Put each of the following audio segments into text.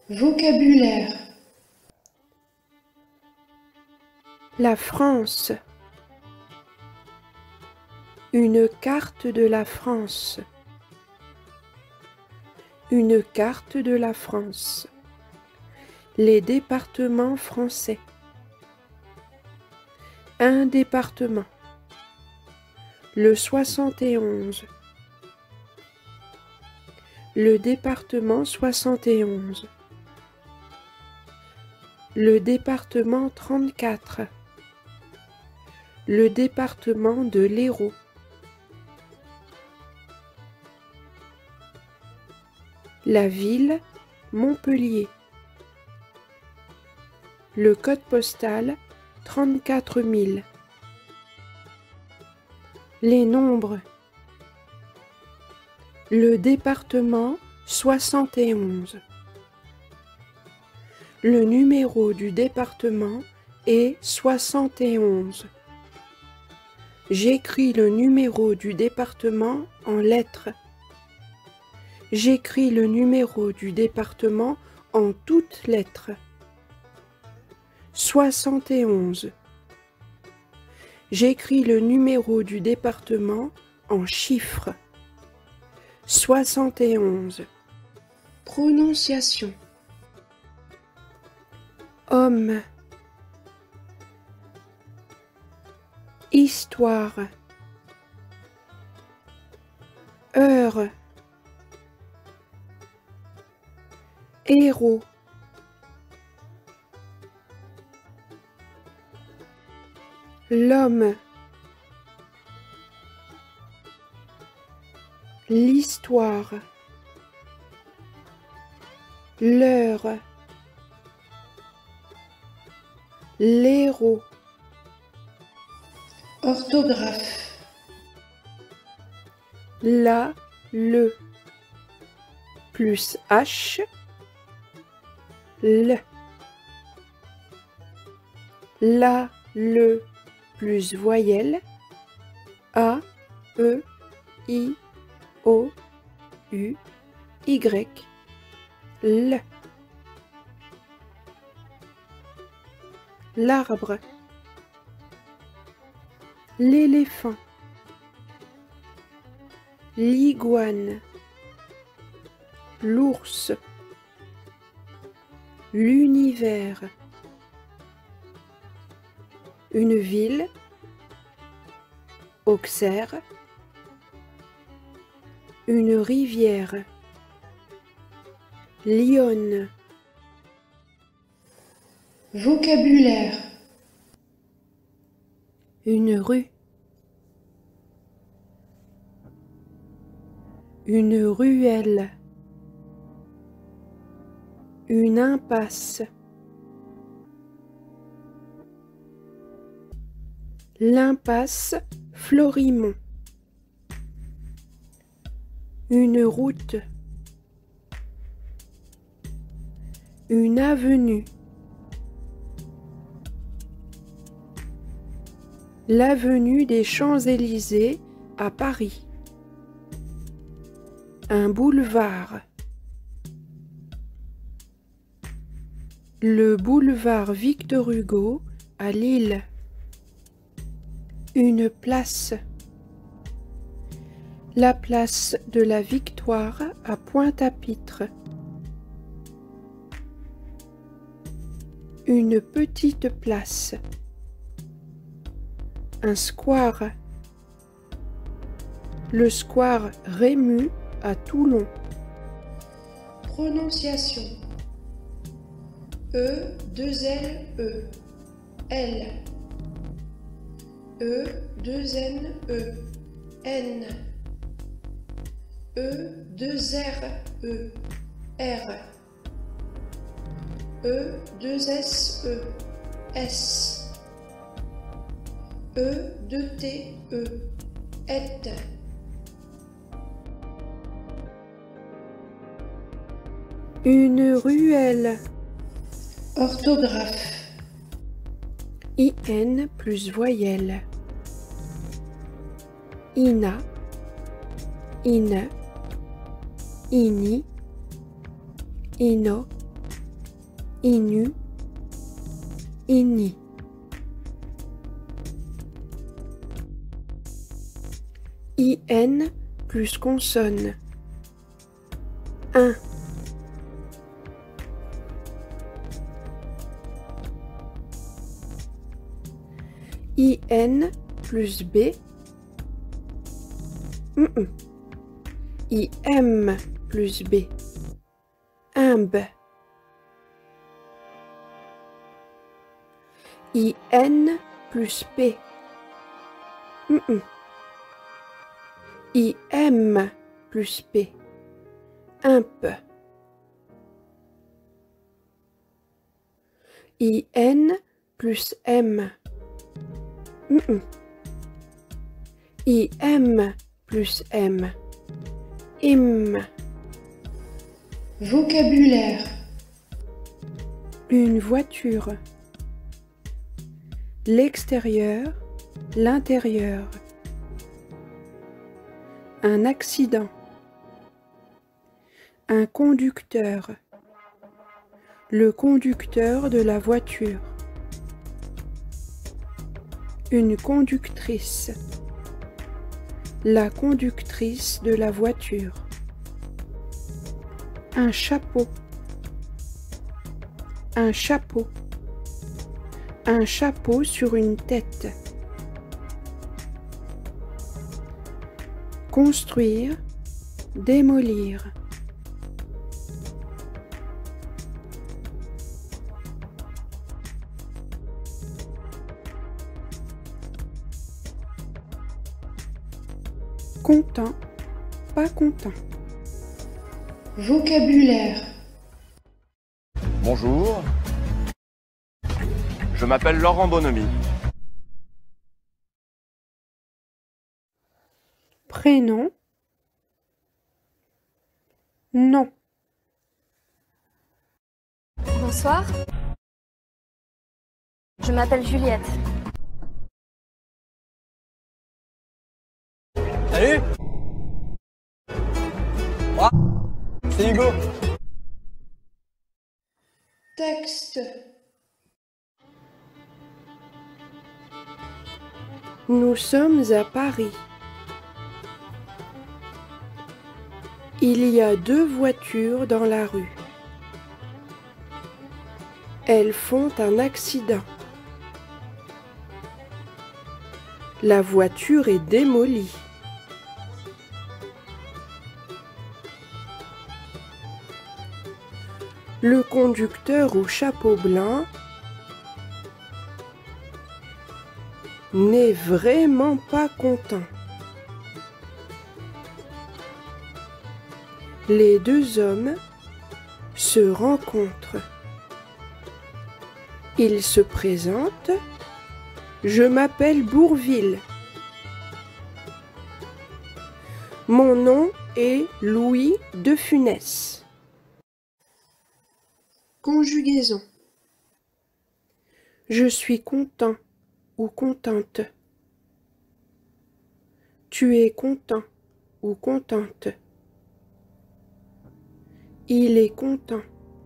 Vocabulaire. La France. Une carte de la France. Une carte de la France. Les départements français. Un département. Le 71. Le département 71. Le département 34. Le département de l'Hérault. La ville, Montpellier. Le code postal, 34 000. Les nombres. Le département, 71. Le numéro du département est 71. J'écris le numéro du département en lettres. J'écris le numéro du département en toutes lettres. 71. J'écris le numéro du département en chiffres. 71. Prononciation. Homme. Histoire. Heure. Héros. L'homme. L'histoire. L'heure. L'héros. Orthographe. La, le, plus H, le. La, le, plus voyelle, A, E, I, O, U, Y, le. L'arbre. L'éléphant. L'iguane. L'ours. L'univers. Une ville. Auxerre. Une rivière. L'Yonne. Vocabulaire. Une rue. Une ruelle. Une impasse. L'impasse Florimond. Une route. Une avenue. L'avenue des Champs-Élysées à Paris. Un boulevard. Le boulevard Victor Hugo à Lille. Une place. La place de la Victoire à Pointe-à-Pitre. Une petite place. Un square. Le square Rému à Toulon. Prononciation. E, 2 L, E. L. E, 2 N, E. N. E, 2 R, E. R. E, 2 S, E. S. E, 2 T, E. Et. Une ruelle. Orthographe. IN plus voyelle. Ina. Ine. Ini. Ino. inu, ini. IN plus consonne. Un. IN plus B. IM plus B. Imbe. IN plus P. IM plus P. Impe. IN plus M. IM plus M. Im. Vocabulaire. Une voiture. L'extérieur, l'intérieur. Un accident. Un conducteur. Le conducteur de la voiture. Une conductrice. La conductrice de la voiture. Un chapeau. Un chapeau. Un chapeau sur une tête. Construire, démolir. Content, pas content. Vocabulaire. Bonjour, je m'appelle Laurent Bonhomie. Prénom. Non. Bonsoir. Je m'appelle Juliette. Salut. Moi, c'est Hugo. Texte. Nous sommes à Paris. Il y a 2 voitures dans la rue. Elles font un accident. La voiture est démolie. Le conducteur au chapeau blanc n'est vraiment pas content. Les 2 hommes se rencontrent. Ils se présentent. Je m'appelle Bourvil. Mon nom est Louis de Funès. Conjugaison. Je suis content ou contente. Tu es content ou contente. Il est content.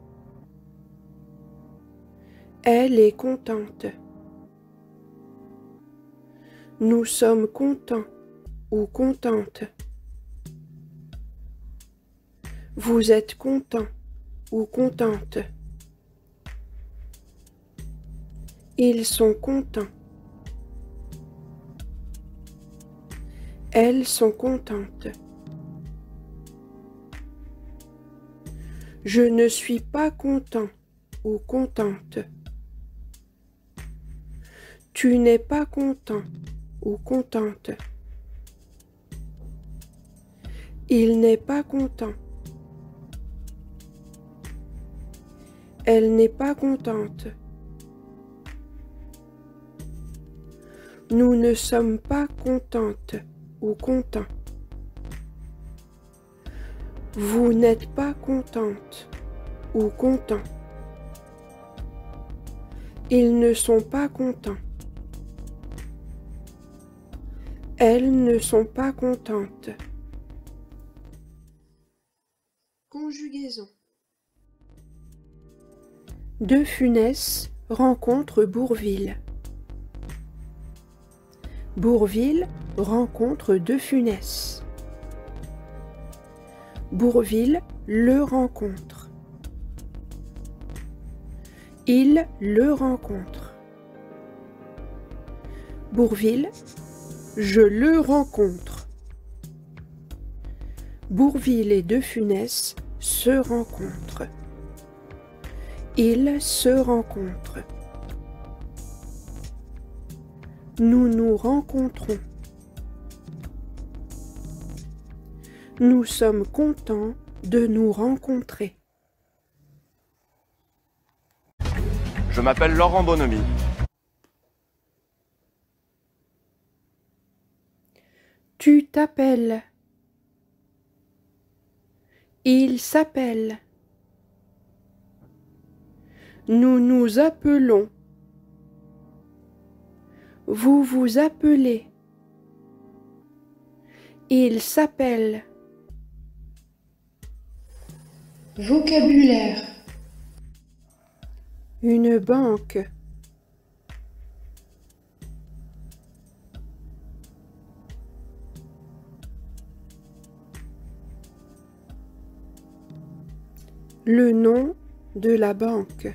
Elle est contente. Nous sommes contents ou contentes. Vous êtes content ou contente. Ils sont contents. Elles sont contentes. Je ne suis pas content ou contente. Tu n'es pas content ou contente. Il n'est pas content. Elle n'est pas contente. Nous ne sommes pas contentes ou contents. Vous n'êtes pas contente ou content. Ils ne sont pas contents. Elles ne sont pas contentes. Conjugaison. De Funès rencontre Bourvil. Bourvil rencontre De Funès. Bourvil le rencontre. Il le rencontre. Bourvil, je le rencontre. Bourvil et De Funès se rencontrent. Ils se rencontrent. Nous nous rencontrons. Nous sommes contents de nous rencontrer. Je m'appelle Laurent Bonhomie. Tu t'appelles. Il s'appelle. Nous nous appelons. Vous vous appelez. Il s'appelle. Vocabulaire. Une banque. Le nom de la banque.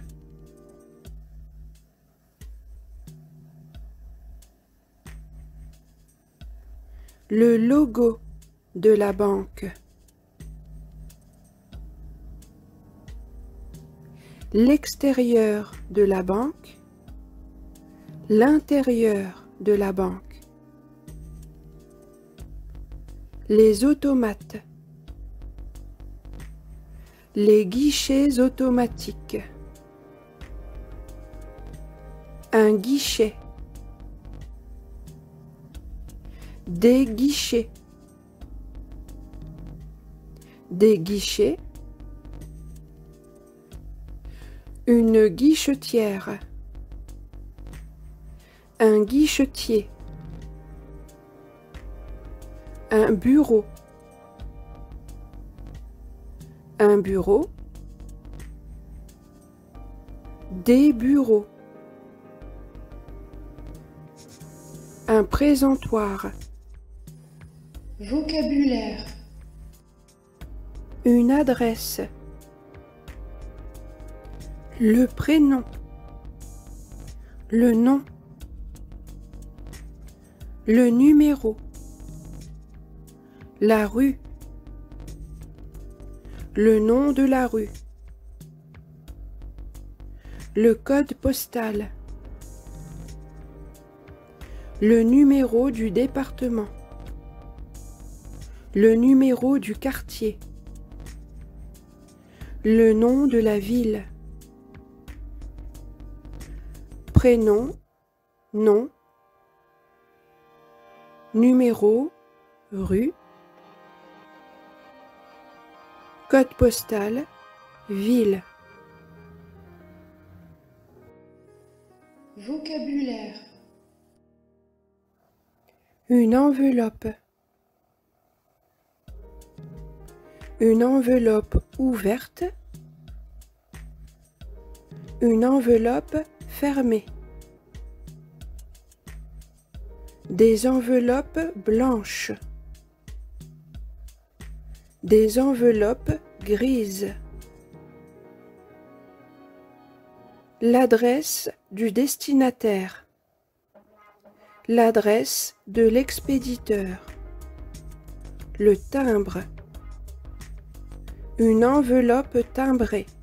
Le logo de la banque. L'extérieur de la banque. L'intérieur de la banque. Les automates. Les guichets automatiques. Un guichet. Des guichets. Des guichets. Une guichetière. Un guichetier. Un bureau. Un bureau. Des bureaux. Un présentoir. Vocabulaire. Une adresse. Le prénom. Le nom. Le numéro. La rue. Le nom de la rue. Le code postal. Le numéro du département. Le numéro du quartier. Le nom de la ville. Prénom, nom, numéro, rue, code postal, ville. Vocabulaire. Une enveloppe. Une enveloppe ouverte. Une enveloppe fermée. Des enveloppes blanches. Des enveloppes grises. L'adresse du destinataire. L'adresse de l'expéditeur. Le timbre. Une enveloppe timbrée.